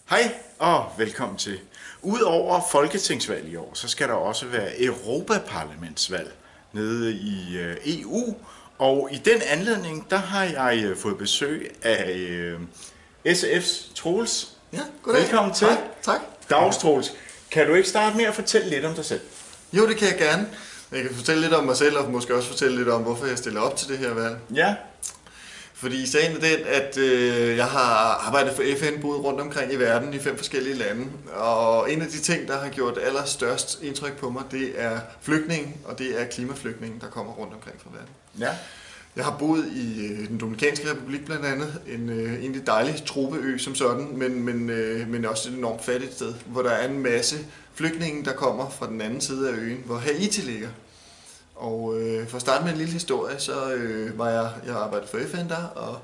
Hej og velkommen til. Udover folketingsvalg i år, så skal der også være Europaparlamentsvalg nede i EU. Og i den anledning, der har jeg fået besøg af SF's Troels. Ja, goddag. Velkommen til. Hej, tak. Dags Troels. Kan du ikke starte med at fortælle lidt om dig selv? Jo, det kan jeg gerne. Jeg kan fortælle lidt om mig selv, og måske også fortælle lidt om, hvorfor jeg stiller op til det her valg. Ja. Fordi sagen er den, at jeg har arbejdet for FN både rundt omkring i verden i 5 forskellige lande. Og en af de ting, der har gjort allerstørst indtryk på mig, det er flygtninge, og det er klimaflygtninge, der kommer rundt omkring fra verden. Ja. Jeg har boet i den Dominikanske Republik blandt andet, en egentlig dejlig tropeø som sådan, men også et enormt fattigt sted, hvor der er en masse flygtninge, der kommer fra den anden side af øen, hvor Haiti ligger. Og for at starte med en lille historie, så var jeg arbejdede for FN der,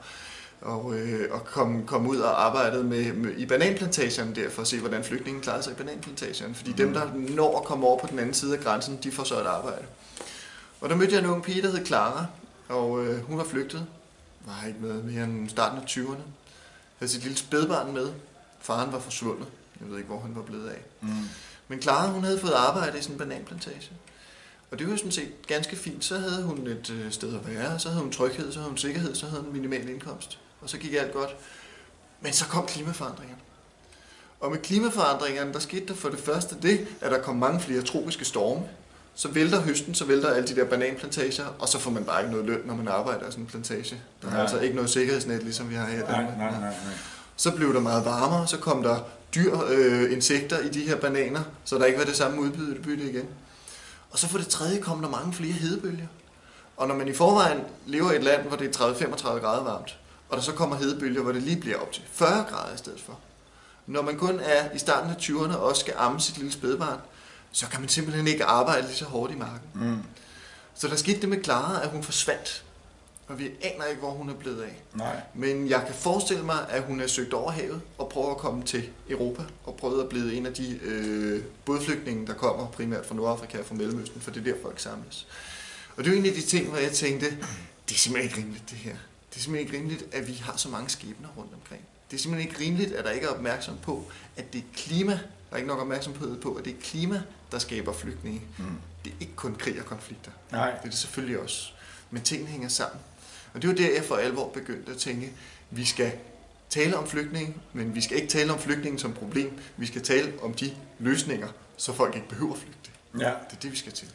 og kom ud og arbejdede i bananplantagerne der, for at se, hvordan flygtningen klarede sig i bananplantagerne. Fordi dem, der når at komme over på den anden side af grænsen, de får så et arbejde. Og der mødte jeg en ung pige, der hed Clara, og hun var flygtet. Var ikke med mere end starten af 20'erne. Havde sit lille spædbarn med. Faren var forsvundet. Jeg ved ikke, hvor han var blevet af. Men Clara, hun havde fået arbejde i sådan en bananplantage. Og det var jo sådan set ganske fint. Så havde hun et sted at være, så havde hun tryghed, så havde hun sikkerhed, så havde hun minimal indkomst. Og så gik alt godt. Men så kom klimaforandringerne. Og med klimaforandringerne, der skete der for det første det, at der kom mange flere tropiske storme. Så vælter høsten, så vælter alle de der bananplantager, og så får man bare ikke noget løn, når man arbejder i sådan en plantage. Der er altså ikke noget sikkerhedsnet, ligesom vi har her i Danmark. Nej. Så blev der meget varmere, så kom der dyr, insekter i de her bananer, så der ikke var det samme udbytte igen. Og så for det tredje kom der mange flere hedebølger. Og når man i forvejen lever i et land, hvor det er 30-35 grader varmt, og der så kommer hedebølger, hvor det lige bliver op til 40 grader i stedet for. Når man kun er i starten af 20'erne og også skal amme sit lille spædbarn, så kan man simpelthen ikke arbejde lige så hårdt i marken. Så der skete det med Clara, at hun forsvandt. Og vi aner ikke, hvor hun er blevet af. Nej. Men jeg kan forestille mig, at hun er søgt over havet og prøver at komme til Europa. Og prøvet at blive en af de bådflygtninge, der kommer primært fra Nordafrika og fra Mellemøsten, for det er der folk samles. Og det er jo en af de ting, hvor jeg tænkte, det er simpelthen ikke rimeligt det her. Det er simpelthen ikke rimeligt, at vi har så mange skæbner rundt omkring. Det er simpelthen ikke rimeligt, at der ikke er opmærksom på, at det er klima. Der er ikke nok opmærksomhed på, at det er klima, der skaber flygtninge. Det er ikke kun krig og konflikter. Nej. Det er det selvfølgelig også. Men tingene hænger sammen. Og det var der, jeg for alvor begyndte at tænke, vi skal tale om flygtninge, men vi skal ikke tale om flygtninge som problem. Vi skal tale om de løsninger, så folk ikke behøver at flygte. Ja. Det er det, vi skal til.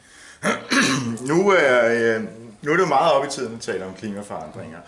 Nu er det jo meget op i tiden at tale om klimaforandringer,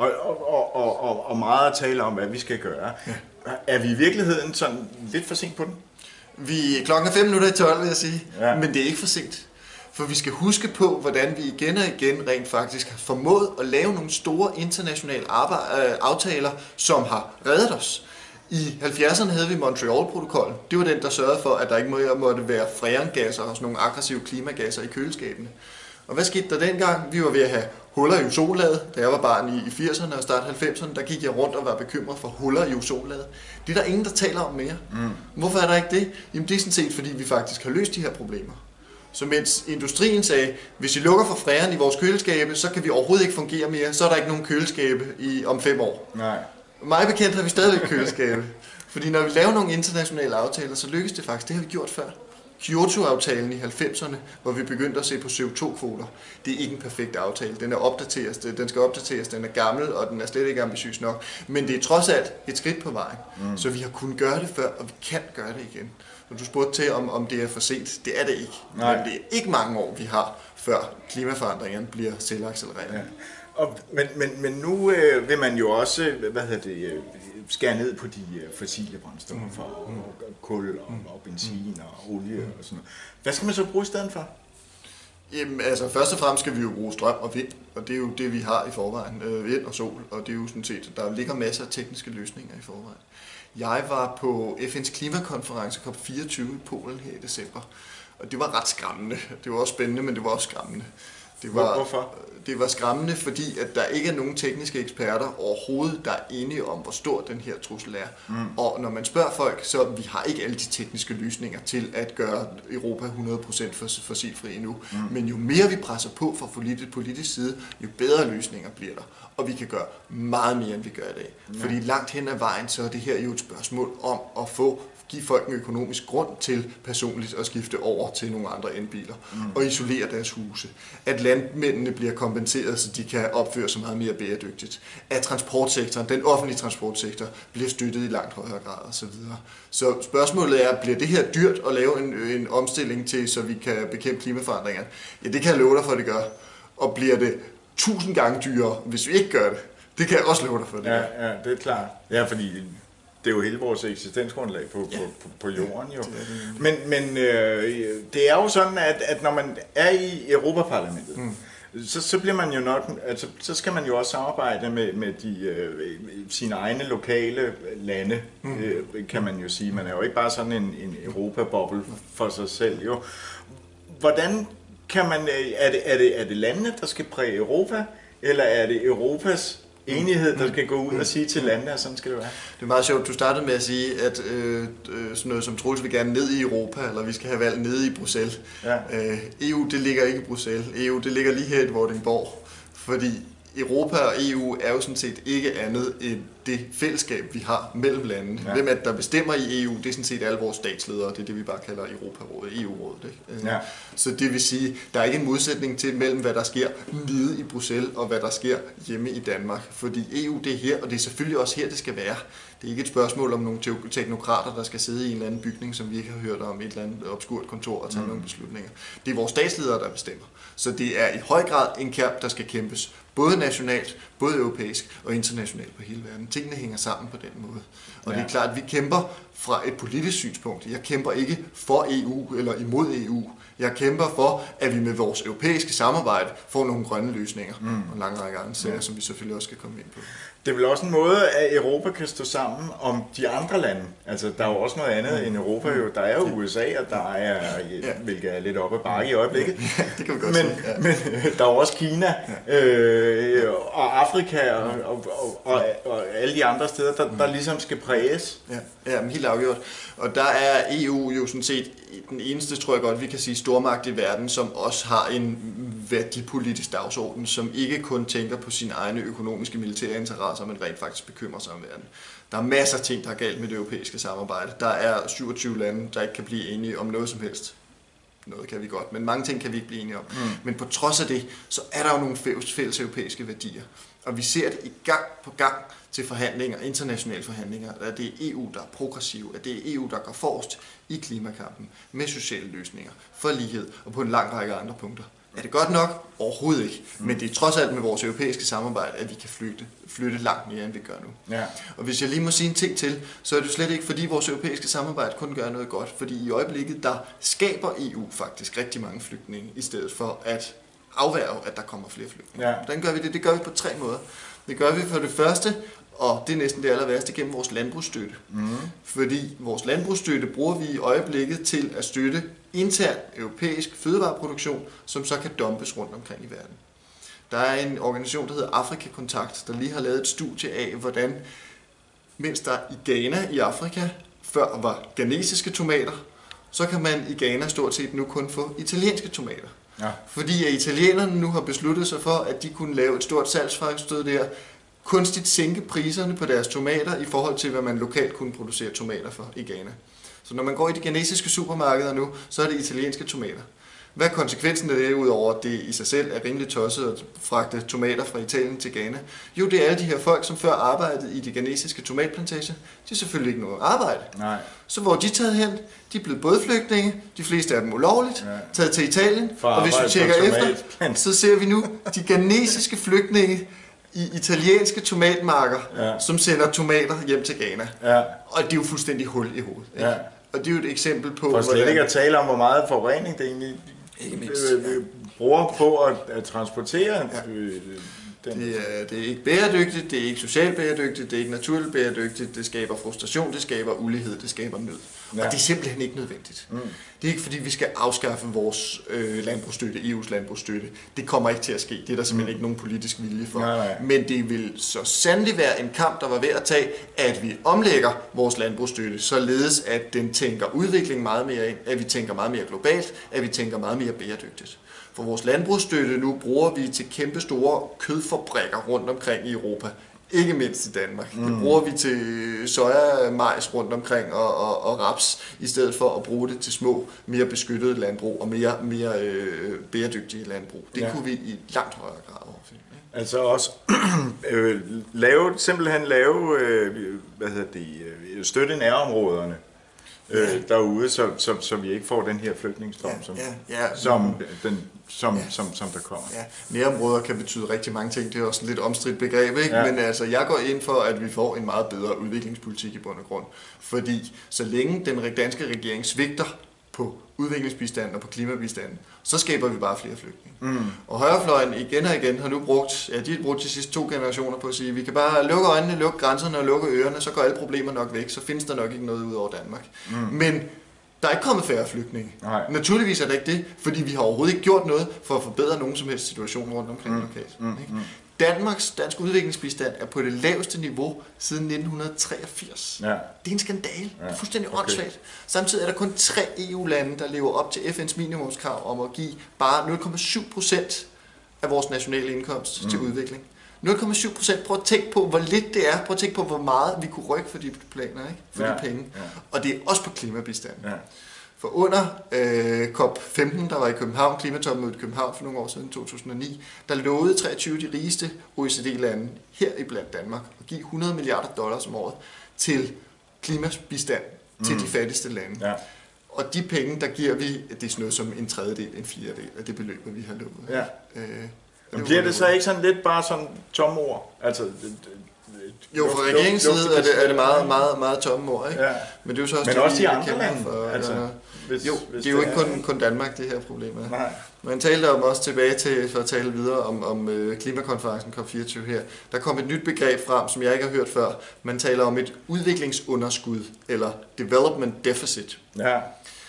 og meget at tale om, hvad vi skal gøre. Ja. Er vi i virkeligheden sådan lidt for sent på den? Klokken er 5 minutter i 12, vil jeg sige, ja. Men det er ikke for sent. For vi skal huske på, hvordan vi igen og igen rent faktisk har formået at lave nogle store internationale aftaler, som har reddet os. I 70'erne havde vi Montreal-protokollen. Det var den, der sørgede for, at der ikke måtte være freongasser og sådan nogle aggressive klimagasser i køleskabene. Og hvad skete der dengang? Vi var ved at have huller i ozonlaget. Da jeg var barn i 80'erne og start 90'erne, der gik jeg rundt og var bekymret for huller i ozonlaget. Det er der ingen, der taler om mere. Hvorfor er der ikke det? Jamen det er sådan set, fordi vi faktisk har løst de her problemer. Så mens industrien sagde, hvis I lukker for freon i vores køleskabe, så kan vi overhovedet ikke fungere mere, så er der ikke nogen køleskabe om 5 år. Nej. Mig bekendt har vi stadigvæk køleskabe. Fordi når vi laver nogle internationale aftaler, så lykkes det faktisk. Det har vi gjort før. Kyoto-aftalen i 90'erne, hvor vi begyndte at se på CO2-kvoter. Det er ikke en perfekt aftale. Den skal opdateres, den er gammel, og den er slet ikke ambitiøs nok. Men det er trods alt et skridt på vejen. Så vi har kunnet gøre det før, og vi kan gøre det igen. Så du spurgte til, om det er for sent. Det er det ikke. Nej. Men det er ikke mange år, vi har, før klimaforandringerne bliver selvaccelererende. Ja. Men nu vil man jo også, skære ned på de fossile brændstoffer, og kul og benzin og olie og sådan noget. Hvad skal man så bruge i stedet for? Jamen, altså først og fremmest skal vi jo bruge strøm og vind, og det er jo det, vi har i forvejen. Vind og sol, og det er jo sådan set, der ligger masser af tekniske løsninger i forvejen. Jeg var på FN's klimakonference COP24 i Polen her i december, og det var ret skræmmende. Det var også spændende, men det var også skræmmende. Hvorfor? Det var skræmmende, fordi at der ikke er nogen tekniske eksperter overhovedet, der er enige om, hvor stor den her trussel er. Og når man spørger folk, så vi har ikke alle de tekniske løsninger til at gøre Europa 100% fossilfri endnu. Men jo mere vi presser på fra politisk side, jo bedre løsninger bliver der. Og vi kan gøre meget mere, end vi gør i dag. Fordi langt hen ad vejen, så er det her jo et spørgsmål om at give folk en økonomisk grund til personligt at skifte over til nogle andre elbiler og isolere deres huse. At landmændene bliver kompenseret, så de kan opføre sig meget mere bæredygtigt. At transportsektoren, den offentlige transportsektor, bliver støttet i langt højere grad osv. Så spørgsmålet er, bliver det her dyrt at lave en omstilling til, så vi kan bekæmpe klimaforandringerne? Ja, det kan jeg love dig for, at det gør. Og bliver det 1000 gange dyrere, hvis vi ikke gør det? Det kan jeg også love dig for, det ja, det er klart. Ja, fordi det er jo hele vores eksistensgrundlag på jorden jo. Men det er jo sådan, at når man er i Europaparlamentet, så bliver man jo nok, altså så skal man jo også samarbejde med sine egne lokale lande, kan man jo sige. Man er jo ikke bare sådan en Europa-boble for sig selv jo. Hvordan kan man, er det landene, der skal præge Europa, eller er det Europas enighed, der skal gå ud og sige til landene, at sådan skal det være? Det er meget sjovt. Du startede med at sige, at sådan noget som Troels vil gerne ned i Europa, eller vi skal have valg nede i Bruxelles. Ja. EU, det ligger ikke i Bruxelles. EU, det ligger lige her i Vordingborg. Fordi Europa og EU er jo sådan set ikke andet end det fællesskab, vi har mellem landene. Ja. Hvem er det, der bestemmer i EU? Det er sådan set alle vores statsledere. Det er det, vi bare kalder Europarådet, EU-rådet. Ikke? Ja. Så det vil sige, der er ikke en modsætning til mellem, hvad der sker nede i Bruxelles og hvad der sker hjemme i Danmark. Fordi EU, det er her, og det er selvfølgelig også her, det skal være. Det er ikke et spørgsmål om nogle teknokrater, der skal sidde i en eller anden bygning, som vi ikke har hørt om, et eller andet obskurt kontor og tage nogle beslutninger. Det er vores statsledere, der bestemmer. Så det er i høj grad en kamp, der skal kæmpes. Både nationalt, både europæisk og internationalt på hele verden. Tingene hænger sammen på den måde. Og det er klart, at vi kæmper fra et politisk synspunkt. Jeg kæmper ikke for EU eller imod EU. Jeg kæmper for, at vi med vores europæiske samarbejde får nogle grønne løsninger og en lang række andre sager, som vi selvfølgelig også skal komme ind på. Det er vel også en måde, at Europa kan stå sammen om de andre lande. Altså, der er jo også noget andet end Europa. Jo. Der er jo USA, og der er, hvilket er lidt oppe ad bakke i øjeblikket. Ja, det kan vi godt sige. Men der er også Kina og Afrika og alle de andre steder, der ligesom skal præges. Ja, men helt afgjort. Og der er EU jo sådan set den eneste, tror jeg godt, vi kan sige, stormagt i verden, som også har en værdipolitisk dagsorden, som ikke kun tænker på sine egne økonomiske militære interesser, men rent faktisk bekymrer sig om verden. Der er masser af ting, der er galt med det europæiske samarbejde. Der er 27 lande, der ikke kan blive enige om noget som helst. Noget kan vi godt, men mange ting kan vi ikke blive enige om. Men på trods af det, så er der jo nogle fælles europæiske værdier. Og vi ser det i gang på gang til forhandlinger, internationale forhandlinger, at det er EU, der er progressiv, at det er EU, der går forrest i klimakampen med sociale løsninger, for lighed og på en lang række andre punkter. Er det godt nok? Overhovedet ikke. Men det er trods alt med vores europæiske samarbejde, at vi kan flytte langt mere, end vi gør nu. Ja. Og hvis jeg lige må sige en ting til, så er det slet ikke, fordi vores europæiske samarbejde kun gør noget godt. Fordi i øjeblikket, der skaber EU faktisk rigtig mange flygtninge, i stedet for at afværge, at der kommer flere flygtninge. Ja. Hvordan gør vi det? Det gør vi på 3 måder. Det gør vi for det første, og det er næsten det aller værste, gennem vores landbrugsstøtte. Fordi vores landbrugsstøtte bruger vi i øjeblikket til at støtte intern europæisk fødevareproduktion, som så kan dumpes rundt omkring i verden. Der er en organisation, der hedder Afrika Kontakt, der lige har lavet et studie af, hvordan, mens der i Ghana i Afrika før var ghanesiske tomater, så kan man i Ghana stort set nu kun få italienske tomater. Ja. Fordi at italienerne nu har besluttet sig for, at de kunne lave et stort salgsfremstød der, kunstigt sænke priserne på deres tomater i forhold til, hvad man lokalt kunne producere tomater for i Ghana. Så når man går i de ghanesiske supermarkeder nu, så er det italienske tomater. Hvad er konsekvensen af det, udover at det i sig selv er rimelig tosset at fragte tomater fra Italien til Ghana? Jo, det er alle de her folk, som før arbejdede i de ghanesiske tomatplantager. De er selvfølgelig ikke noget arbejde. Nej. Så hvor de er taget hen, de er blevet bådflygtninge, de fleste af dem ulovligt, taget til Italien. Og hvis vi tjekker efter, så ser vi nu de ghanesiske flygtninge i italienske tomatmarker, som sender tomater hjem til Ghana. Ja. Og det er jo fuldstændig hul i hovedet. Ikke? Ja. Og det er jo et eksempel på... For slet ikke at tale om, hvor meget forurening det egentlig bruger på at transportere Det er ikke bæredygtigt, det er ikke socialt bæredygtigt, det er ikke naturligt bæredygtigt, det skaber frustration, det skaber ulighed, det skaber nød. Ja. Og det er simpelthen ikke nødvendigt. Det er ikke fordi, vi skal afskaffe vores landbrugsstøtte, EU's landbrugsstøtte. Det kommer ikke til at ske. Det er der simpelthen ikke nogen politisk vilje for. Nej. Men det vil så sandelig være en kamp, der var ved at tage, at vi omlægger vores landbrugsstøtte, således at den tænker udvikling meget mere ind, at vi tænker meget mere globalt, at vi tænker meget mere bæredygtigt. For vores landbrugsstøtte nu bruger vi til kæmpe store kødfabrikker rundt omkring i Europa. Ikke mindst i Danmark. Det bruger vi til soja, majs rundt omkring og raps, i stedet for at bruge det til små, mere beskyttede landbrug og mere bæredygtige landbrug. Det kunne vi i langt højere grad overfinde. Altså også simpelthen lave støtte nærområderne derude, så vi ikke får den her flygtningestrøm, som der kommer. Ja, nærområder kan betyde rigtig mange ting. Det er også et lidt omstridt begreb, ikke? Ja. Men altså, jeg går ind for, at vi får en meget bedre udviklingspolitik i bund og grund. Fordi så længe den danske regering svigter på udviklingsbistanden og på klimabistanden, så skaber vi bare flere flygtninge. Og højrefløjen igen og igen har nu brugt, de har brugt de sidste 2 generationer på at sige, at vi kan bare lukke øjnene, lukke grænserne og lukke ørerne, så går alle problemer nok væk, så findes der nok ikke noget ud over Danmark. Men der er ikke kommet færre flygtninge. Nej. Naturligvis er det ikke det, fordi vi har overhovedet ikke gjort noget for at forbedre nogen som helst situation rundt omkring lokalt. Dansk udviklingsbistand er på det laveste niveau siden 1983. Ja. Det er en skandale. Det er fuldstændig åndssvagt. Samtidig er der kun 3 EU-lande, der lever op til FN's minimumskrav om at give bare 0,7% af vores nationale indkomst til udvikling. 0,7%. Prøv at tænke på, hvor lidt det er. Prøv at tænke på, hvor meget vi kunne rykke for de planer, ikke? For de penge. Ja. Og det er også på klimabistanden. Ja. For under COP15, der var i København, klimatopmødet i København for nogle år siden, 2009, der lovede 23 af de rigeste OECD-lande, her i blandt Danmark, at give $100 milliarder om året til klimabistand til de fattigste lande. Ja. Og de penge, der giver vi, det er sådan noget som 1/3, 1/4 af det beløb, vi har lovet. Ja. Men bliver det så ikke sådan lidt bare sådan tomme ord? Altså, jo, fra regeringens side er det meget, meget, meget tomme ord, ikke? Ja. Men det er jo så også, men også de andre lande. Hvis det er jo ikke kun Danmark, det her problem er. Nej. Man talte om også tilbage til, for at tale videre om klimakonferencen COP24 her, der kom et nyt begreb frem, som jeg ikke har hørt før. Man taler om et udviklingsunderskud, eller development deficit. Ja.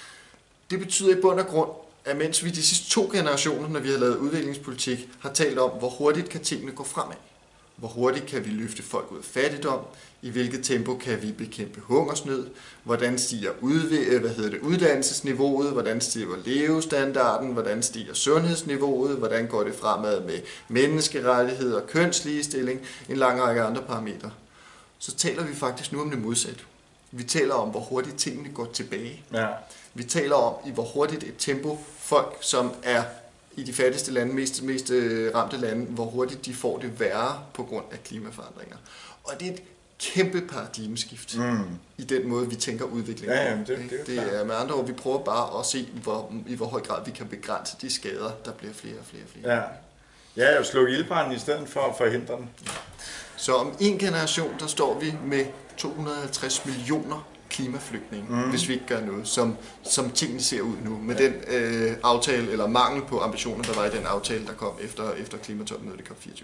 Det betyder i bund og grund, at mens vi de sidste 2 generationer, når vi har lavet udviklingspolitik, har talt om, hvor hurtigt kan tingene gå fremad. Hvor hurtigt kan vi løfte folk ud af fattigdom? I hvilket tempo kan vi bekæmpe hungersnød? Hvordan stiger uddannelsesniveauet? Hvordan stiger levestandarden? Hvordan stiger sundhedsniveauet? Hvordan går det fremad med menneskerettigheder, kønsligestilling? En lang række andre parametre. Så taler vi faktisk nu om det modsatte. Vi taler om, hvor hurtigt tingene går tilbage. Ja. Vi taler om, i hvor hurtigt et tempo folk, som er i de fattigste lande, mest ramte lande, hvor hurtigt de får det værre på grund af klimaforandringer. Og det er et kæmpe paradigmeskift i den måde, vi tænker udvikling. Ja, det er med andre ord, vi prøver bare at se, i hvor høj grad vi kan begrænse de skader, der bliver flere og flere. Ja, og slukke ildbranden i stedet for at forhindre den. Ja. Så om en generation, der står vi med 250 millioner klimaflygtninge, hvis vi ikke gør noget, som tingene ser ud nu, med den aftale, eller mangel på ambitioner, der var i den aftale, der kom efter klimatopmødet i COP24.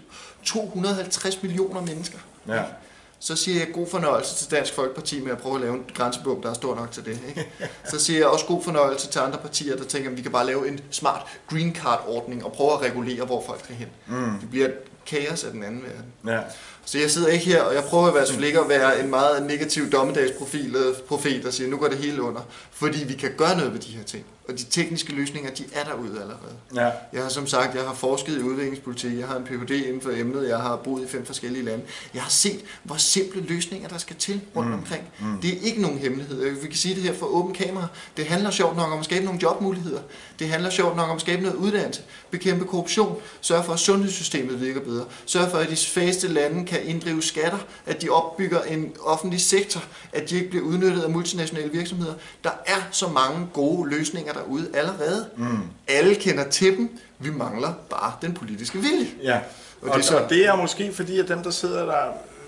250 millioner mennesker. Ja. Så siger jeg god fornøjelse til Dansk Folkeparti med at prøve at lave en grænsebom, der er stor nok til det. Ikke? Så siger jeg også god fornøjelse til andre partier, der tænker, at vi kan bare lave en smart green card-ordning og prøve at regulere, hvor folk skal hen. Det bliver kaos af den anden verden. Ja. Så jeg sidder ikke her, og jeg prøver i hvert fald ikke at være en meget negativ dommedagsprofet, der siger, nu går det hele under. Fordi vi kan gøre noget ved de her ting. Og de tekniske løsninger, de er derude allerede. Ja. Jeg har som sagt, jeg har forsket i udviklingspolitik, jeg har en Ph.D. inden for emnet, jeg har boet i 5 forskellige lande. Jeg har set, hvor simple løsninger der skal til rundt omkring. Det er ikke nogen hemmelighed. Vi kan sige det her for åben kamera. Det handler sjovt nok om at skabe nogle jobmuligheder. Det handler sjovt nok om at skabe noget uddannelse, bekæmpe korruption, sørge for, at sundhedssystemet virker bedre, sørge for, at de fattigste lande kan inddrive skatter, at de opbygger en offentlig sektor, at de ikke bliver udnyttet af multinationale virksomheder. Der er så mange gode løsninger derude allerede. Alle kender til dem. Vi mangler bare den politiske vilje. Ja. Og det er måske fordi, at dem, der sidder der,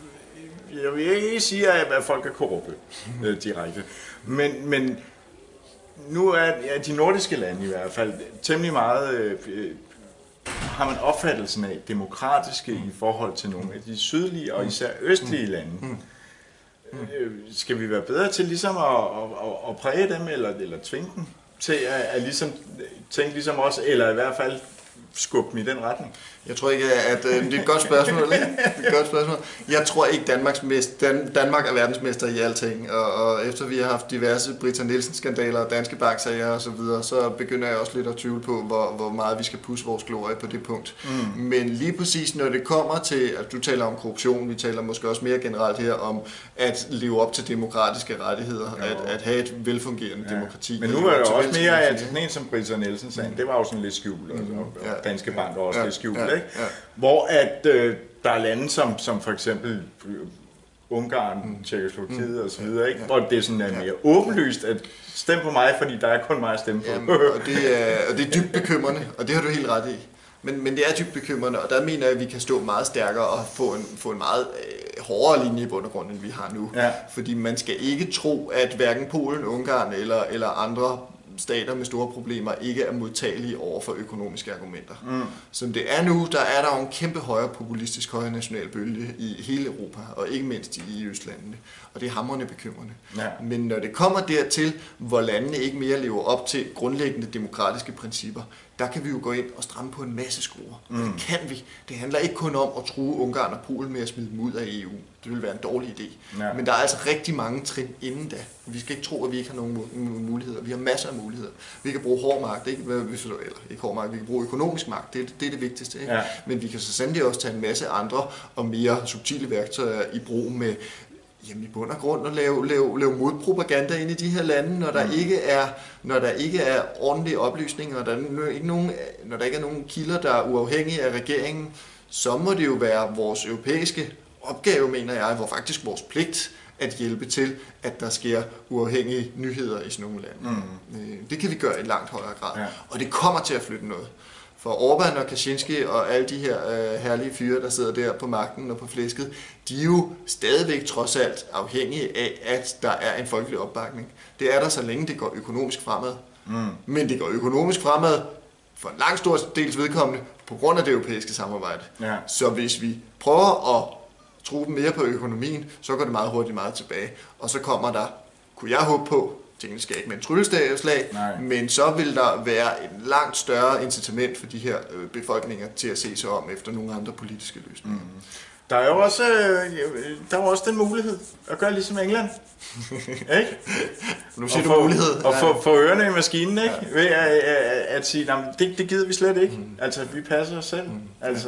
jeg vil ikke sige, at folk er korrupte direkte, men nu er de nordiske lande i hvert fald temmelig meget har man opfattelsen af demokratiske i forhold til nogle af de sydlige og især østlige lande. Skal vi være bedre til ligesom at præge dem, eller tvinge dem til at ligesom, tænke ligesom os, eller i hvert fald skubbe dem i den retning? Jeg tror ikke, at det er et godt spørgsmål. Ikke? Det er et godt spørgsmål. Jeg tror ikke, Danmark er verdensmester i alting, og efter vi har haft diverse Britta Nielsen-skandaler og Danske Bank-sager og så videre, så begynder jeg også lidt at tvivle på, hvor meget vi skal pusse vores glorie på det punkt. Men lige præcis når det kommer til, at du taler om korruption, vi taler måske også mere generelt her om at leve op til demokratiske rettigheder, at have et velfungerende demokrati. Men nu er det også mere, at sådan en som Britta Nielsen-sagen, det var jo sådan lidt skjult, og Danske Bank var også lidt skjult. Ja. Hvor at der er lande som for eksempel Ungarn, Tjekkoslovakiet og så videre, ikke? Hvor det sådan er mere åbenlyst at stemme på mig, fordi der er kun mig at stemme på. Jamen, og det er dybt bekymrende, og det har du helt ret i. Men det er dybt bekymrende, og der mener jeg, at vi kan stå meget stærkere og få en meget hårdere linje i bund og grund, end vi har nu. Ja. Fordi man skal ikke tro, at hverken Polen, Ungarn eller andre stater med store problemer ikke er modtagelige over for økonomiske argumenter. Som det er nu, der er der jo en kæmpe højre populistisk højre national bølge i hele Europa, og ikke mindst i østlandene. Og det er hamrende bekymrende. Ja. Men når det kommer dertil, hvor landene ikke mere lever op til grundlæggende demokratiske principper, der kan vi jo gå ind og stramme på en masse skruer. Det kan vi. Det handler ikke kun om at true Ungarn og Polen med at smide dem ud af EU. Det vil være en dårlig idé. Ja. Men der er altså rigtig mange trin inden da. Vi skal ikke tro, at vi ikke har nogen muligheder. Vi har masser af muligheder. Vi kan bruge hård magt, ikke hård magt, vi kan bruge økonomisk magt. Det er det vigtigste. Ikke? Ja. Men vi kan så sandelig også tage en masse andre og mere subtile værktøjer i brug med i bund og grund at lave modpropaganda ind i de her lande, når der ikke er ordentlige oplysninger, og når der ikke er nogen kilder, der er uafhængige af regeringen, så må det jo være vores europæiske opgave, mener jeg, hvor faktisk vores pligt at hjælpe til, at der sker uafhængige nyheder i sådan nogle lande. Det kan vi gøre i langt højere grad, og det kommer til at flytte noget. For Orbán og Kaczynski og alle de her herlige fyre, der sidder der på magten og på flæsket, de er jo stadigvæk trods alt afhængige af, at der er en folkelig opbakning. Det er der, så længe det går økonomisk fremad. Men det går økonomisk fremad for en langt stor dels vedkommende på grund af det europæiske samarbejde. Ja. Så hvis vi prøver at true mere på økonomien, så går det meget hurtigt meget tilbage. Og så kommer der, kunne jeg håbe på, tingene skal ikke med en trylleslag, men så vil der være en langt større incitament for de her befolkninger til at se sig om efter nogle andre politiske løsninger. Der er jo også den mulighed at gøre ligesom England. Ikke? Nu siger du mulighed. Og få ørerne i maskinen, ikke? Ja. Ved at sige, det gider vi slet ikke. Altså, vi passer os selv. Altså,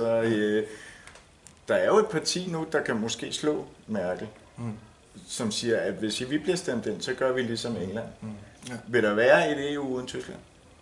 der er jo et parti nu, der kan måske slå Merkel. Som siger, at hvis vi bliver stemt ind, så gør vi ligesom England. Vil der være et EU uden Tyskland?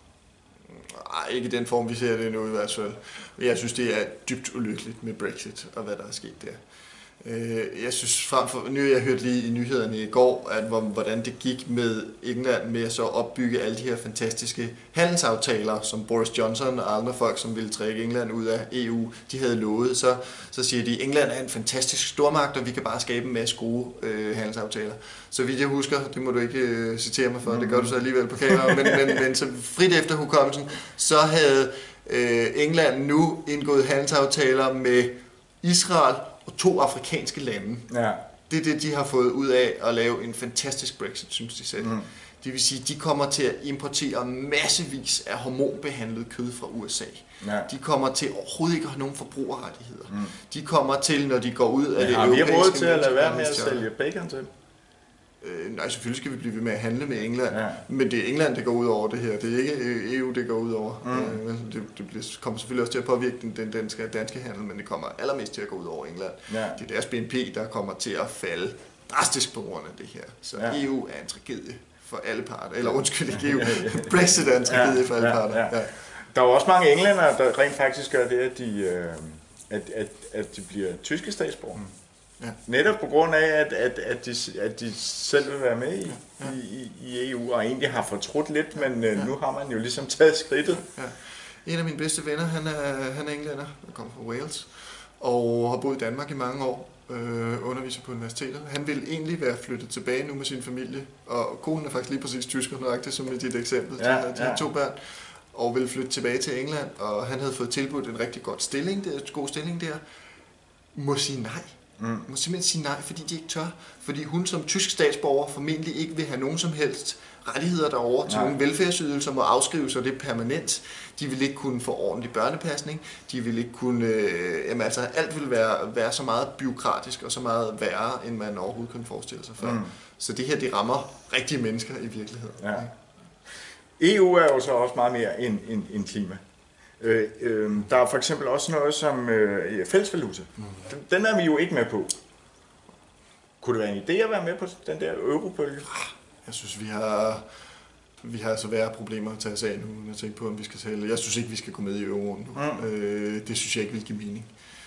Nej, ikke i den form, vi ser det nu i hvert fald. Jeg synes, det er dybt ulykkeligt med Brexit og hvad der er sket der. Jeg synes nu har jeg hørt lige i nyhederne i går, at hvordan det gik med England med at så opbygge alle de her fantastiske handelsaftaler, som Boris Johnson og andre folk, som ville trække England ud af EU, de havde lovet. Så siger de, at England er en fantastisk stormagt, og vi kan bare skabe en masse gode handelsaftaler. Så vidt jeg husker, det må du ikke citere mig for, det gør du så alligevel på kamera, men så frit efter hukommelsen, så havde England nu indgået handelsaftaler med Israel og 2 afrikanske lande. Ja. Det er det, de har fået ud af at lave en fantastisk Brexit, synes de selv. Det vil sige, at de kommer til at importere massevis af hormonbehandlet kød fra USA. Ja. De kommer til overhovedet ikke at have nogen forbrugerrettigheder. De kommer til, når de går ud af det europæiske... Har vi råd til at lade være med at sælge bacon til? Nej, selvfølgelig skal vi blive ved med at handle med England, men det er England, der går ud over det her. Det er ikke EU, det går ud over. Det kommer selvfølgelig også til at påvirke den danske handel, men det kommer allermest til at gå ud over England. Ja. Det er deres BNP, der kommer til at falde drastisk på grund af det her. Så EU er en tragedie for alle parter. Eller undskyld, ikke EU. Brexit er en tragedie for alle parter. Ja. Der er også mange englændere, der rent faktisk gør det, at de bliver tyske statsborgere. Ja. Netop på grund af, at de selv vil være med i EU, og egentlig har fortrudt lidt, men nu har man jo ligesom taget skridtet. Ja. En af mine bedste venner, han er englænder, der kommer fra Wales, og har boet i Danmark i mange år, underviser på universitetet. Han vil egentlig være flyttet tilbage nu med sin familie, og konen er faktisk lige præcis tysker, nøjagtigt som i dit eksempel, de har 2 børn. og ville flytte tilbage til England, og han havde fået tilbudt en rigtig god stilling der, må sige nej. Må simpelthen sige nej, fordi de ikke tør. Fordi hun som tysk statsborger formentlig ikke vil have nogen som helst rettigheder derovre til nogle velfærdsydelser, må afskrive sig det permanent. De vil ikke kunne få ordentlig børnepasning. De vil ikke kunne... alt vil være så meget bureaukratisk og så meget værre, end man overhovedet kan forestille sig før. Så det her, det rammer rigtige mennesker i virkeligheden. Ja. EU er jo så også meget mere end klima. Der er for eksempel også noget som fællesvaluta. Den er vi jo ikke med på. Kunne det være en idé at være med på den der eurobølge? Jeg synes, vi har så værre problemer at tage os af nu, jeg tænker på, om vi skal tale. Jeg synes ikke, vi skal gå med i euroen nu. Det synes jeg ikke vil give mening.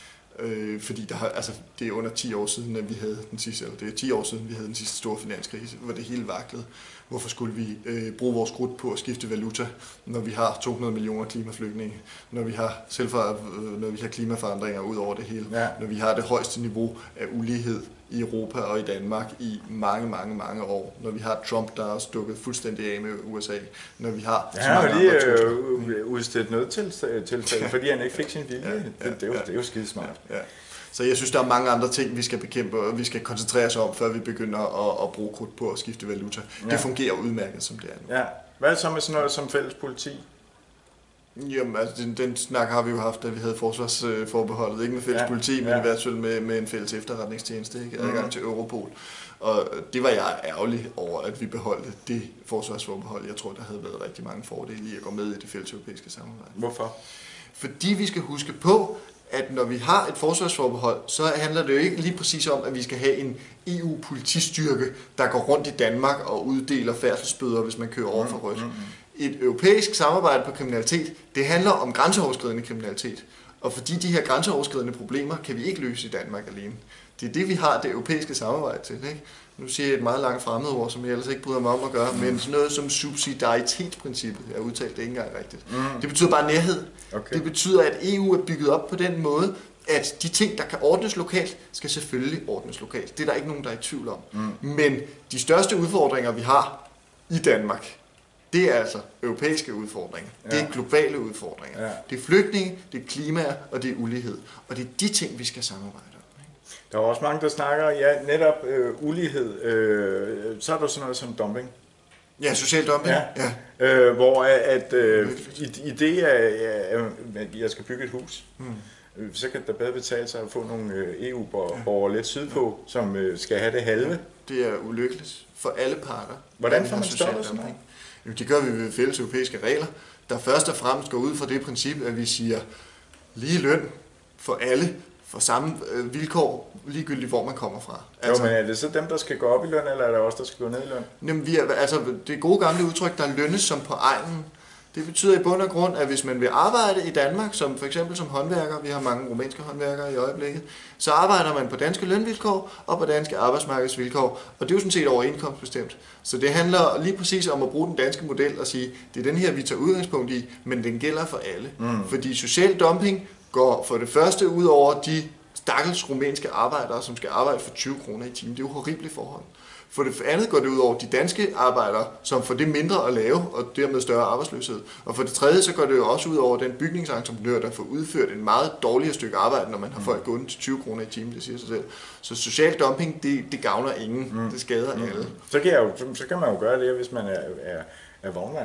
Fordi det er under 10 år siden, at vi havde den sidste, eller det er 10 år siden, vi havde den sidste store finanskrise, hvor det hele vaklede. Hvorfor skulle vi bruge vores krudt på at skifte valuta, når vi har 200 millioner klimaflygtninge, når vi har klimaforandringer ud over det hele, når vi har det højeste niveau af ulighed i Europa og i Danmark i mange, mange, mange år, når vi har Trump, der er stukket fuldstændig af med USA, når vi har... Ja, han har lige udstedt nødtiltag, fordi han ikke fik sin vilje. Det er jo skidesmart. Ja. Så jeg synes, der er mange andre ting, vi skal bekæmpe, og vi skal koncentrere os om, før vi begynder at bruge krudt på at skifte valuta. Ja. Det fungerer udmærket, som det er nu. Ja. Hvad så med sådan noget som fælles politi? Jamen, altså, den snak har vi jo haft, da vi havde forsvarsforbeholdet. Ikke med fælles politi, men i hvert fald med en fælles efterretningstjeneste, ikke? Adgang til Europol. Og det var jeg ærgerlig over, at vi beholdte det forsvarsforbehold. Jeg tror, der havde været rigtig mange fordele i at gå med i det fælles europæiske samarbejde. Hvorfor? Fordi vi skal huske på, at når vi har et forsvarsforbehold, så handler det jo ikke lige præcis om, at vi skal have en EU-politistyrke, der går rundt i Danmark og uddeler færdselsbøder, hvis man kører over for rødt. Et europæisk samarbejde på kriminalitet, det handler om grænseoverskridende kriminalitet. Og fordi de her grænseoverskridende problemer kan vi ikke løse i Danmark alene. Det er det, vi har det europæiske samarbejde til. Ikke? Nu siger jeg et meget langt fremmedord, som jeg ellers ikke bryder mig om at gøre, men sådan noget som subsidiaritetsprincippet, jeg udtalte det ikke engang rigtigt. Det betyder bare nærhed. Okay. Det betyder, at EU er bygget op på den måde, at de ting, der kan ordnes lokalt, skal selvfølgelig ordnes lokalt. Det er der ikke nogen, der er i tvivl om. Men de største udfordringer, vi har i Danmark, det er altså europæiske udfordringer. Ja. Det er globale udfordringer. Ja. Det er flygtninge, det er klima og det er ulighed. Og det er de ting, vi skal samarbejde om. Ikke? Der er også mange, der snakker, netop ulighed. Så er der sådan noget som dumping. Ja, social dumping. Ja. Hvor i det, at jeg skal bygge et hus, så kan det bedre betale sig at få nogle EU-borgere lidt sydpå, som skal have det halve. Ja, det er ulykkeligt for alle parter. Hvordan får man stoppet sådan noget? Jo, det gør vi ved fælles europæiske regler, der først og fremmest går ud fra det princip, at vi siger lige løn for alle, for samme vilkår, ligegyldigt hvor man kommer fra. Altså, jo, men er det så dem, der skal gå op i løn, eller er der også der skal gå ned i løn? Jamen, det gode gamle udtryk, der lønnes som på egnen, det betyder i bund og grund, at hvis man vil arbejde i Danmark, som for eksempel som håndværker, vi har mange rumænske håndværkere i øjeblikket, så arbejder man på danske lønvilkår og på danske arbejdsmarkedsvilkår, og det er jo sådan set overindkomstbestemt. Så det handler lige præcis om at bruge den danske model og sige, det er den her, vi tager udgangspunkt i, men den gælder for alle. Fordi social dumping går for det første ud over de stakkels rumænske arbejdere, som skal arbejde for 20 kroner i timen. Det er jo horrible forhold. For det andet går det ud over de danske arbejdere, som får det mindre at lave, og dermed større arbejdsløshed. Og for det tredje, så går det jo også ud over den bygningsentreprenør, der får udført en meget dårligere stykke arbejde, når man har folk gående til 20 kroner i timen, det siger sig selv. Så social dumping, det gavner ingen. Det skader alle. Så kan man jo gøre det, hvis man er vognmand.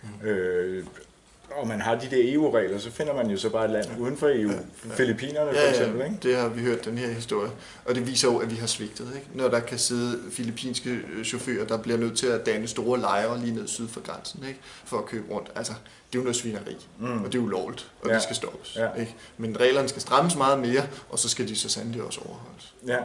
Og man har de der EU-regler, så finder man jo så bare et land uden for EU. Filippinerne for eksempel, ikke? Det har vi hørt, den her historie. Og det viser jo, at vi har svigtet, ikke? Når der kan sidde filippinske chauffører, der bliver nødt til at danne store lejre lige ned syd for grænsen, ikke? For at købe rundt. Altså, det er jo noget svineri, og det er ulovligt, og det skal stoppes. Ja. Ikke? Men reglerne skal strammes meget mere, og så skal de så sandelig også overholdes. Ja.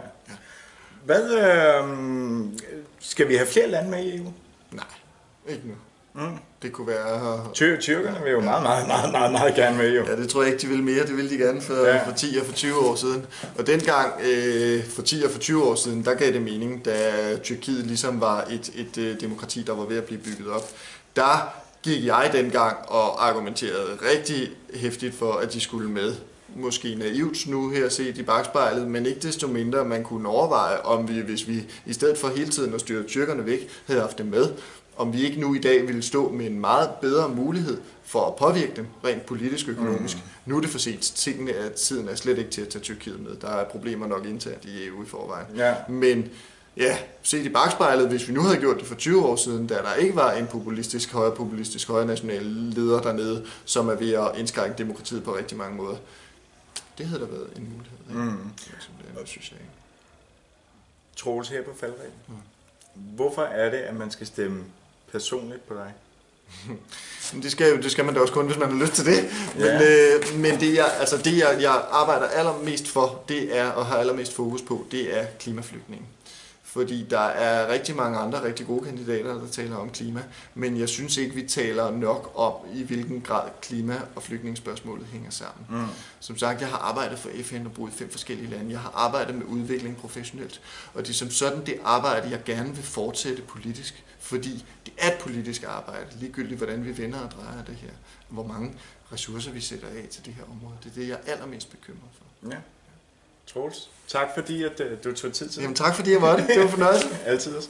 Skal vi have flere lande med i EU? Nej, ikke nu. Det kunne være... Tyrkerne vil jo meget gerne med, jo. Ja, det tror jeg ikke, de vil mere. Det ville de gerne for 10 og for 20 år siden. Og dengang, for 10 og for 20 år siden, der gav det mening, da Tyrkiet ligesom var et demokrati, der var ved at blive bygget op. Der gik jeg dengang og argumenterede rigtig hæftigt for, at de skulle med. Måske naivt nu her set i bagspejlet, men ikke desto mindre, man kunne overveje, om vi, hvis vi i stedet for hele tiden at styre tyrkerne væk, havde haft dem med. om vi ikke nu i dag ville stå med en meget bedre mulighed for at påvirke dem rent politisk og økonomisk. Nu er det for sent. Tiden er slet ikke til at tage Tyrkiet med. Der er problemer nok internt i EU i forvejen. Ja. Men ja, set i bagspejlet, hvis vi nu havde gjort det for 20 år siden, da der ikke var en populistisk højrenational leder dernede, som er ved at indskrænke demokratiet på rigtig mange måder. Det havde der været en mulighed. Det synes jeg ikke. Troels, her på faldrebet. Hvorfor er det, at man skal stemme personligt på dig? Det skal man da også kun, hvis man har lyst til det. Men det jeg arbejder allermest for, det er, og har allermest fokus på, det er klimaflygtninge. Fordi der er rigtig mange andre rigtig gode kandidater, der taler om klima, men jeg synes ikke, vi taler nok om, i hvilken grad klima- og flygtningsspørgsmålet hænger sammen. Som sagt, jeg har arbejdet for FN og boet i 5 forskellige lande. Jeg har arbejdet med udvikling professionelt, og det er som sådan det arbejde, jeg gerne vil fortsætte politisk, fordi det er et politisk arbejde, ligegyldigt hvordan vi vender og drejer det her. Hvor mange ressourcer vi sætter af til det her område. Det er det, jeg er allermest bekymret for. Ja. Troels, tak fordi at du tog tid til det. Jamen tak fordi jeg måtte. Det var en fornøjelse. Altid.